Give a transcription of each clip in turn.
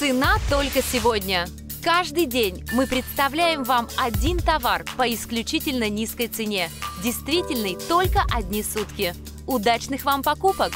Цена только сегодня. Каждый день мы представляем вам один товар по исключительно низкой цене. Действительный только одни сутки. Удачных вам покупок!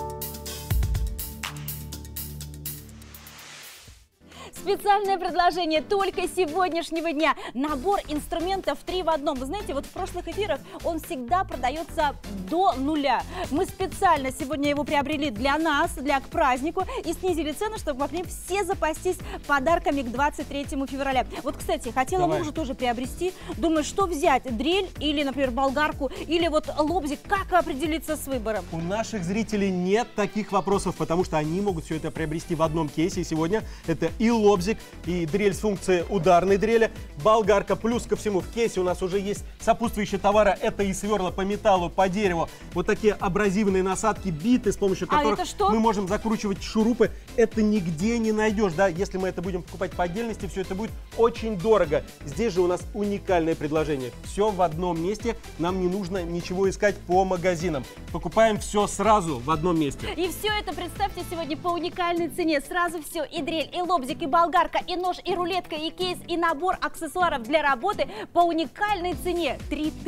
Специальное предложение только сегодняшнего дня. Набор инструментов 3 в одном. Вы знаете, вот в прошлых эфирах он всегда продается до нуля. Мы специально сегодня его приобрели для нас, к празднику, и снизили цену, чтобы могли все запастись подарками к 23 февраля. Вот, кстати, хотела мужу тоже приобрести. Думаю, что взять? Дрель или, например, болгарку, или вот лобзик. Как определиться с выбором? У наших зрителей нет таких вопросов, потому что они могут все это приобрести в одном кейсе. И сегодня это и лобзик, и дрель с функцией ударной дрели, болгарка. Плюс ко всему в кейсе у нас уже есть сопутствующие товары. Это и сверла по металлу, по дереву. Вот такие абразивные насадки, биты, с помощью которых мы можем закручивать шурупы. Это нигде не найдешь, да? Если мы это будем покупать по отдельности, все это будет очень дорого. Здесь же у нас уникальное предложение. Все в одном месте. Нам не нужно ничего искать по магазинам. Покупаем все сразу в одном месте. И все это, представьте, сегодня по уникальной цене. Сразу все. И дрель, и лобзик, и болгарка, и нож, и рулетка, и кейс, и набор аксессуаров для работы по уникальной цене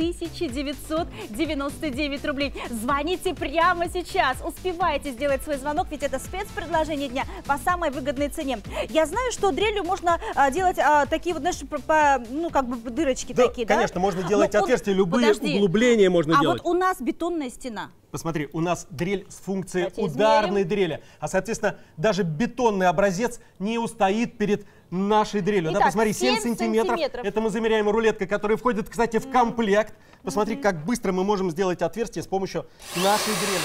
3999 рублей. Звоните прямо сейчас. Успевайте сделать свой звонок, ведь это спецпредложение дня по самой выгодной цене. Я знаю, что дрелью можно делать такие вот, знаешь, ну, как бы дырочки такие, да? Конечно, можно делать отверстия, любые углубления можно делать. А вот у нас бетонная стена. Посмотри, у нас дрель с функцией ударной дрели. А, соответственно, даже бетонный образец не устоит перед нашей дрелью. Итак, да, посмотри, 7 сантиметров. Это мы замеряем рулеткой, которая входит, кстати, в комплект. Посмотри, как быстро мы можем сделать отверстие с помощью нашей дрели.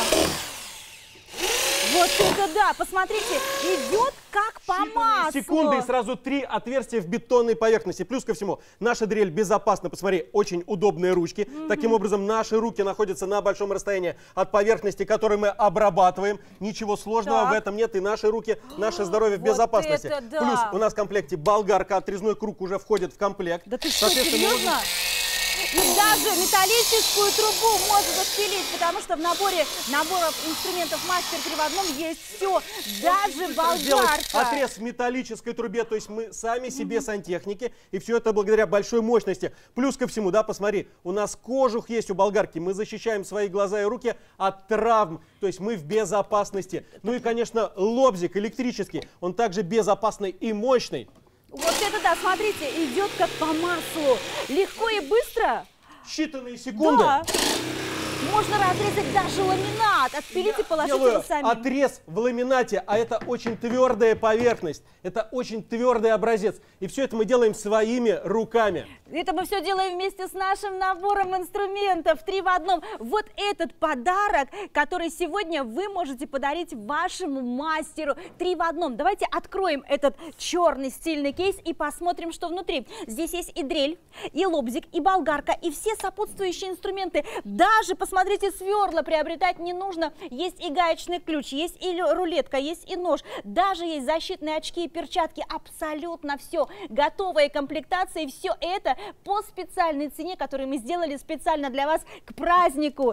Вот это да! Посмотрите, идет как по маслу. Секунды и сразу 3 отверстия в бетонной поверхности. Плюс ко всему, наша дрель безопасна. Посмотри, очень удобные ручки. Таким образом, наши руки находятся на большом расстоянии от поверхности, которую мы обрабатываем. Ничего сложного в этом нет. И наши руки, наше здоровье в безопасности. Плюс у нас в комплекте болгарка, отрезной круг уже входит в комплект. Да ты что, серьезно? И даже металлическую трубу можно спилить, потому что в наборе инструментов Мастер 3 в одном есть все, даже болгарка. Отрез в металлической трубе, то есть мы сами себе сантехники, и все это благодаря большой мощности. Плюс ко всему, да, посмотри, у нас кожух есть у болгарки, мы защищаем свои глаза и руки от травм, то есть мы в безопасности. Ну и, конечно, лобзик электрический, он также безопасный и мощный. Вот это да, смотрите, идет как по маслу. Легко и быстро. Считанные секунды. Да. Можно разрезать даже ламинат, отпилить и положить его сами. Отрез в ламинате, а это очень твердая поверхность, это очень твердый образец. И все это мы делаем своими руками. Это мы все делаем вместе с нашим набором инструментов 3 в одном. Вот этот подарок, который сегодня вы можете подарить вашему мастеру 3 в одном. Давайте откроем этот черный стильный кейс и посмотрим, что внутри. Здесь есть и дрель, и лобзик, и болгарка, и все сопутствующие инструменты. Даже, посмотрите, сверла приобретать не нужно. Есть и гаечный ключ, есть и рулетка, есть и нож. Даже есть защитные очки и перчатки. Абсолютно все. Готовая комплектация. И все это по специальной цене, которую мы сделали специально для вас к празднику.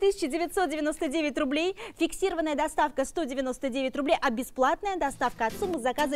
3999 рублей. Фиксированная доставка 199 рублей. А бесплатная доставка от суммы заказа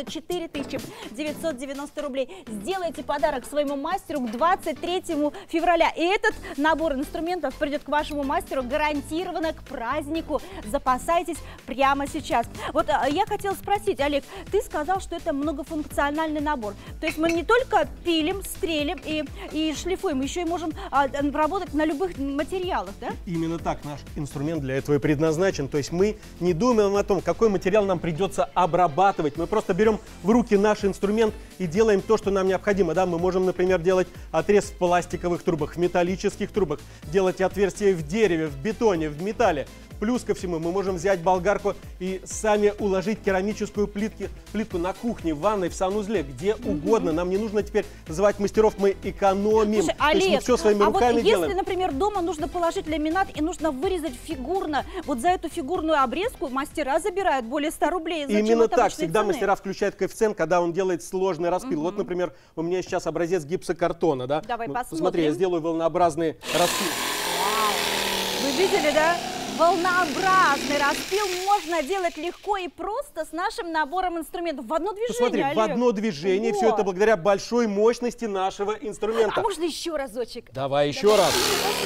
4990 рублей. Сделайте подарок своему мастеру к 23 февраля. И этот набор инструментов придет к вашему мастеру гарантированно к празднику. Запасайтесь прямо сейчас. Вот я хотела спросить, Олег, ты сказал, что это многофункциональный набор. То есть мы не только пилим, стрелим и шлифуем, еще и можем работать на любых материалах, да? Именно так, наш инструмент для этого и предназначен. То есть мы не думаем о том, какой материал нам придется обрабатывать. Мы просто берем в руки наш инструмент и делаем то, что нам необходимо. Да? Мы можем, например, делать отрез в пластиковых трубах, в металлических трубах, делать отверстия в дереве, в бетоне, в металле. Плюс ко всему мы можем взять болгарку и сами уложить керамическую плитку на кухне, в ванной, в санузле, где угодно. Нам не нужно теперь звать мастеров, мы экономим. Слушай, Олег, мы все своими руками если, делаем. Например, дома нужно положить ламинат и нужно вырезать фигурно, вот за эту фигурную обрезку мастера забирают более 100 рублей. Именно так. Всегда мастера включают коэффициент, когда он делает сложный распил. Вот, например, у меня сейчас образец гипсокартона. Да? Давай посмотрим. Посмотри, я сделаю волнообразный распил. Вы видели, да? Волнообразный распил можно делать легко и просто с нашим набором инструментов. В одно движение, Посмотри, Олег. в одно движение, все это благодаря большой мощности нашего инструмента. А можно еще разочек? Давай еще раз.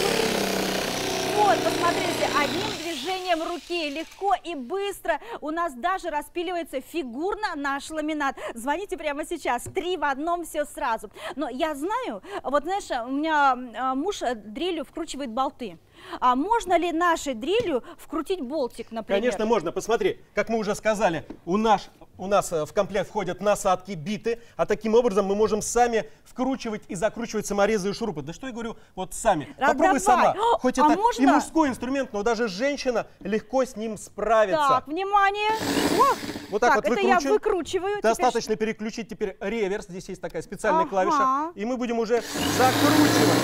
Вот, посмотрите, одним движением руки легко и быстро у нас даже распиливается фигурно наш ламинат. Звоните прямо сейчас, 3 в одном, все сразу. Но я знаю, вот знаешь, у меня муж дрелью вкручивает болты. А можно ли нашей дрелью вкрутить болтик, например? Конечно, можно. Посмотри, как мы уже сказали, у нас в комплект входят насадки, биты, а таким образом мы можем сами вкручивать и закручивать саморезы и шурупы. Да что я говорю, вот сами. Попробуй сама. Хоть это можно? и мужской инструмент, но даже женщина легко с ним справится. Так, внимание. Вот так вот это выкручиваем. я выкручиваю. Достаточно переключить теперь реверс. Здесь есть такая специальная клавиша. И мы будем уже закручивать.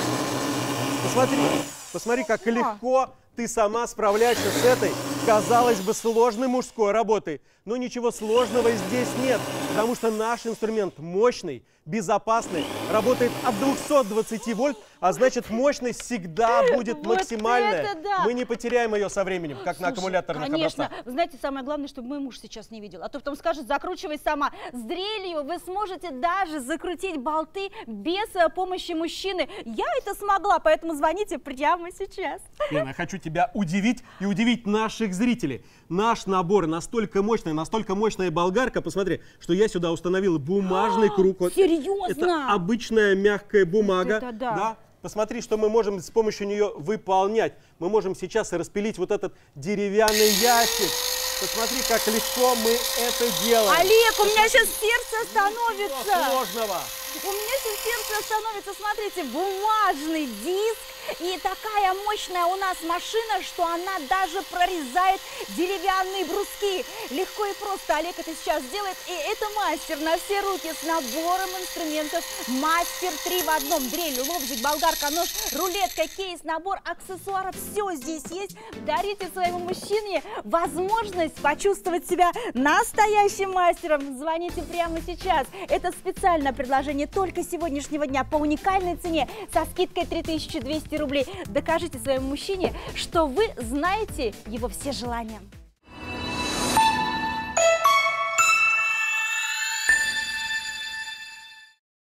Посмотри, как легко ты сама справляешься с этой, казалось бы, сложной мужской работой. Но ничего сложного здесь нет, потому что наш инструмент мощный, безопасный, работает от 220 вольт, а значит мощность всегда будет Вот максимальная. это да! Мы не потеряем ее со временем, как на аккумуляторных конечно. образцах. Вы знаете, самое главное, чтобы мой муж сейчас не видел. А то потом скажет, закручивай сама. С дрелью вы сможете даже закрутить болты без помощи мужчины. Я это смогла, поэтому звоните прямо сейчас. Лена, я хочу тебя удивить и удивить наших зрителей. Наш набор настолько мощная болгарка, посмотри, что я сюда установил бумажный круг. Серьезно? Это обычная мягкая бумага. Это да. Посмотри, что мы можем с помощью нее выполнять. Мы можем сейчас распилить вот этот деревянный ящик. Посмотри, как легко мы это делаем. Олег, у меня сейчас сердце остановится. Ничего сложного. У меня сейчас сердце остановится. Смотрите, бумажный диск. И такая мощная у нас машина, что она даже прорезает деревянные бруски. Легко и просто Олег это сейчас делает. И это мастер на все руки с набором инструментов. Мастер 3 в одном. Дрель, лобзик, болгарка, нож, рулетка, кейс, набор аксессуаров. Все здесь есть. Дарите своему мужчине возможность почувствовать себя настоящим мастером. Звоните прямо сейчас. Это специальное предложение только сегодняшнего дня по уникальной цене со скидкой 3200 рублей. Докажите своему мужчине, что вы знаете его все желания.